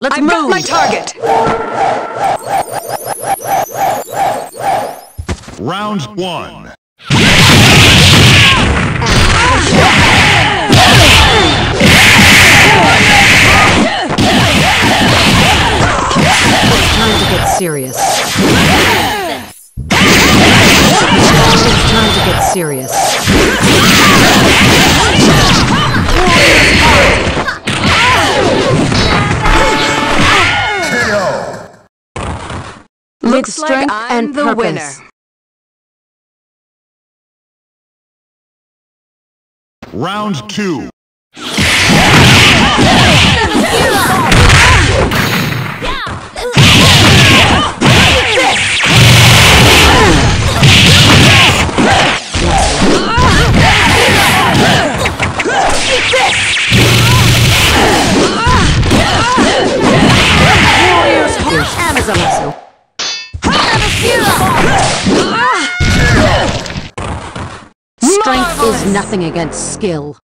Let's I've move! got my target! Round 1. Time to get serious. It's time to get serious. Looks With like strength I'm and the purpose. winner. Round 2. Strength is nothing against skill.